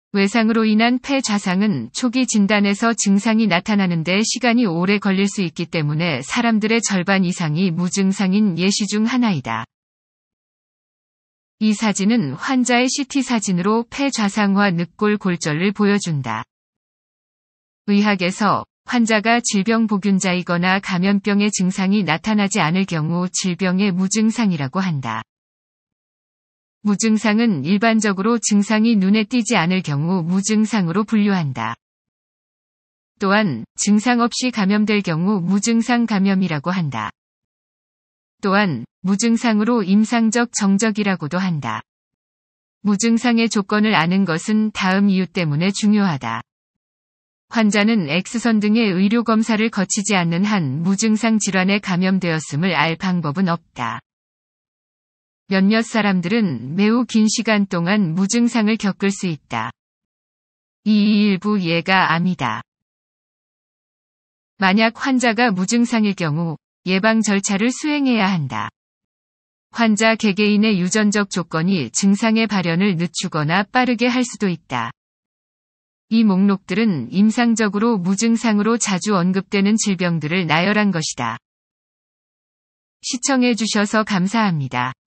외상으로 인한 폐 좌상은 초기 진단에서 증상이 나타나는데 시간이 오래 걸릴 수 있기 때문에 사람들의 절반 이상이 무증상인 예시 중 하나이다. 이 사진은 환자의 CT 사진으로 폐 좌상화 늑골 골절을 보여준다. 의학에서 환자가 질병 보균자이거나 감염병의 증상이 나타나지 않을 경우 질병의 무증상이라고 한다. 무증상은 일반적으로 증상이 눈에 띄지 않을 경우 무증상으로 분류한다. 또한 증상 없이 감염될 경우 무증상 감염이라고 한다. 또한 무증상으로 임상적 정적이라고도 한다. 무증상의 조건을 아는 것은 다음 이유 때문에 중요하다. 환자는 X선 등의 의료 검사를 거치지 않는 한 무증상 질환에 감염되었음을 알 방법은 없다. 몇몇 사람들은 매우 긴 시간 동안 무증상을 겪을 수 있다. 이 일부 예가 암이다. 만약 환자가 무증상일 경우 예방 절차를 수행해야 한다. 환자 개개인의 유전적 조건이 증상의 발현을 늦추거나 빠르게 할 수도 있다. 이 목록들은 임상적으로 무증상으로 자주 언급되는 질병들을 나열한 것이다. 시청해 주셔서 감사합니다.